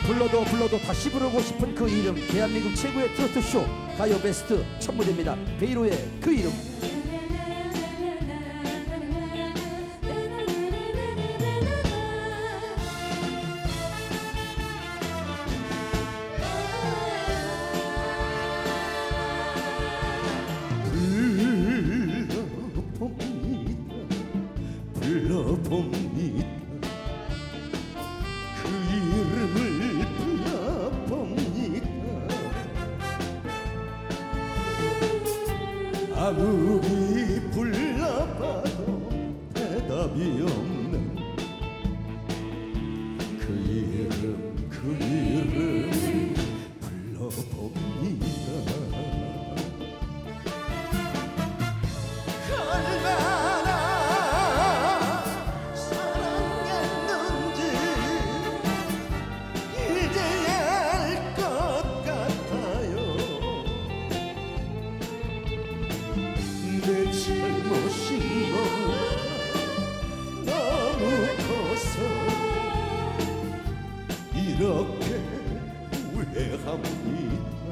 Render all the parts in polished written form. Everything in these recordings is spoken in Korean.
불러도 불러도 다시 부르고 싶은 그 이름, 대한민국 최고의 트로트쇼 가요 베스트 첫 무대입니다. 베이로의 그 이름. 불러봅니다. 그 이름을 불러봅니다. 아무리 불러봐도 대답이 없는 그 이름, 그 이름을 불러봅니다. 내 잘못인 건 너무 커서 이렇게 후회합니다.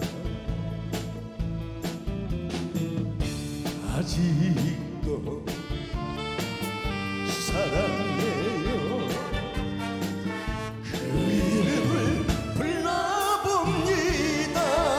아직도 사랑해요. 그 이름을 불러봅니다.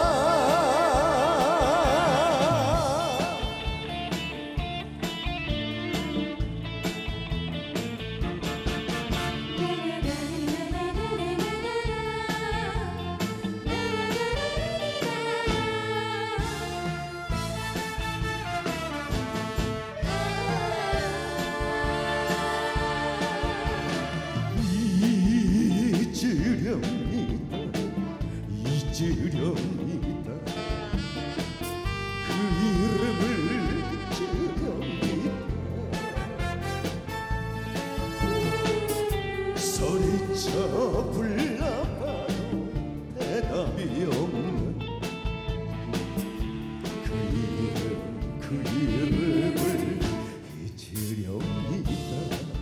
잊으렵니다. 그 이름을 잊으렵니다. 소리쳐 불러봐도 대답이 없는 그 이름, 그 이름을 잊으렵니다.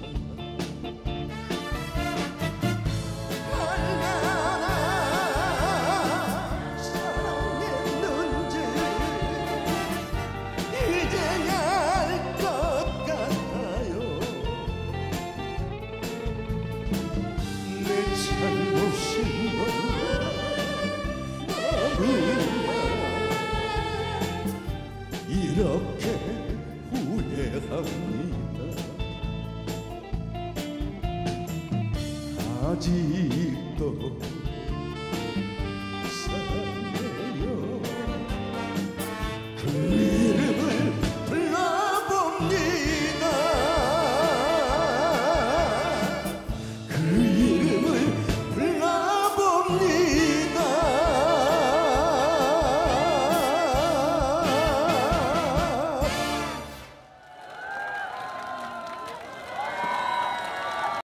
이렇게 후회합니다. 아직도